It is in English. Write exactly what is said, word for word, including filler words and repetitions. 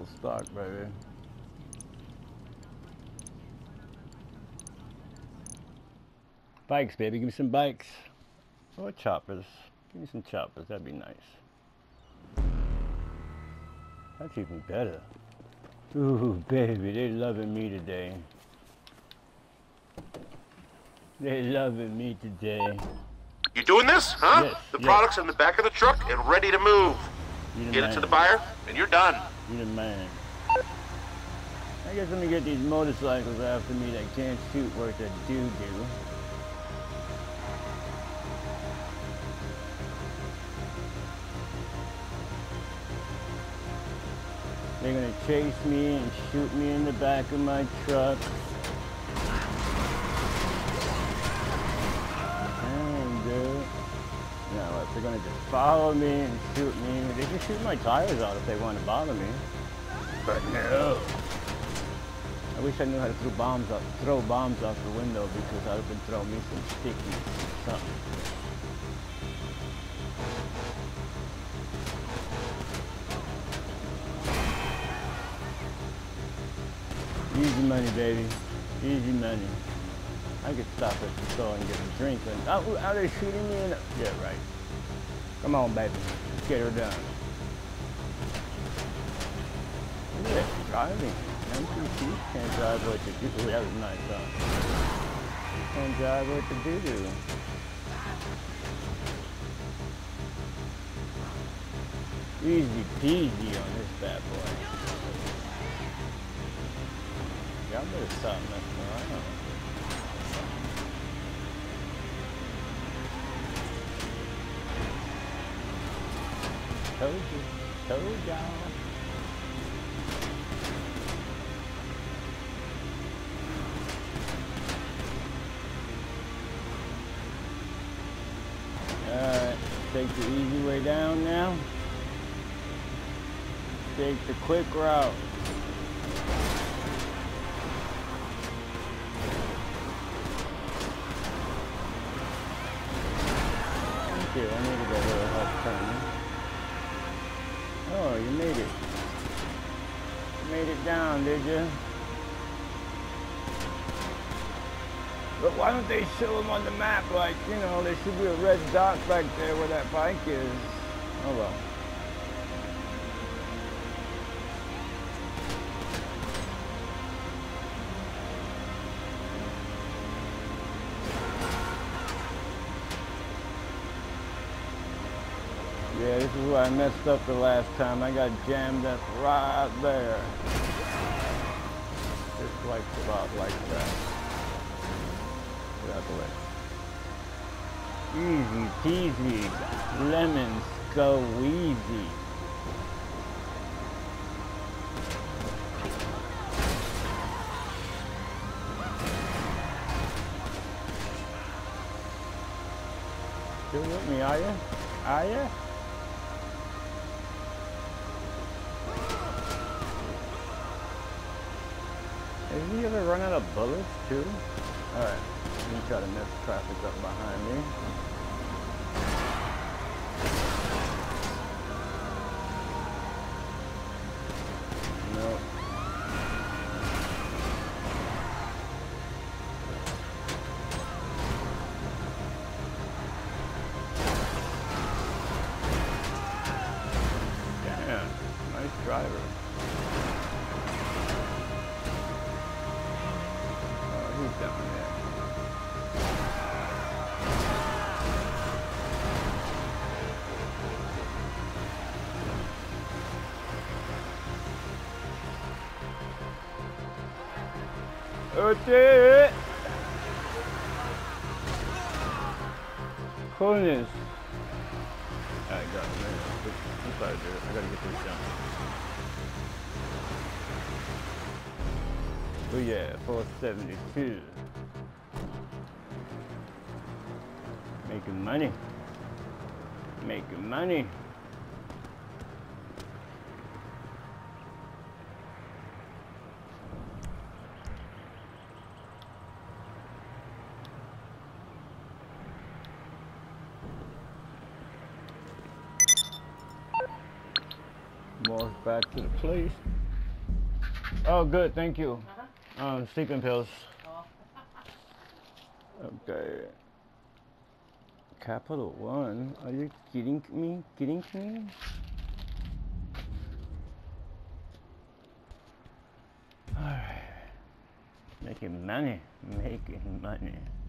full stock, baby. Bikes, baby. Give me some bikes. Or choppers. Give me some choppers. That'd be nice. That's even better. Ooh, baby. They're loving me today. They're loving me today. You doing this, huh? Yes, the yes. product's in the back of the truck and ready to move. Get man. it to the buyer, and you're done. You the man. I guess let me get these motorcycles after me that can't shoot worth a doo-doo. They're gonna chase me and shoot me in the back of my truck. And uh, now if they're gonna just follow me and shoot me, they can shoot my tires out if they want to bother me. But no. I wish I knew how to throw bombs up, throw bombs out the window because I would throw me some sticky something. Easy money, baby. Easy money. I could stop at the store and get a drink. And oh, are they shooting me? In the, yeah, right. Come on, baby. Let's get her done. Look at that driving. M P C can't drive what you do. That was nice, huh? Can't drive what you do. Easy peasy on this bad boy. Y'all better stop messing around. Told you. Told y'all. Alright, take the easy way down now. Take the quick route. Thank you, I needed a little help turning. Oh, you made it. You made it down, did you? But why don't they show them on the map? Like, you know, there should be a red dot back there where that bike is. Oh well. Yeah, this is where I messed up the last time. I got jammed up right there. Just like about like that. Get out the way. Easy peasy. Lemons go easy. Still with me, are you? Are you? Has he ever run out of bullets too? Alright, let me try to mess traffic up behind me. Nope. Damn, nice driver. Who's down there? That's it! Coolness. I got it, man. I'm sorry, dude. I gotta get this done. Oh yeah, four seventy-two. Making money. Making money. Walk back to the place. Oh, good, thank you. Uh-huh. Um, sleeping pills. Oh. Okay. Capital One? Are you kidding me? Kidding me? Alright. Making money. Making money.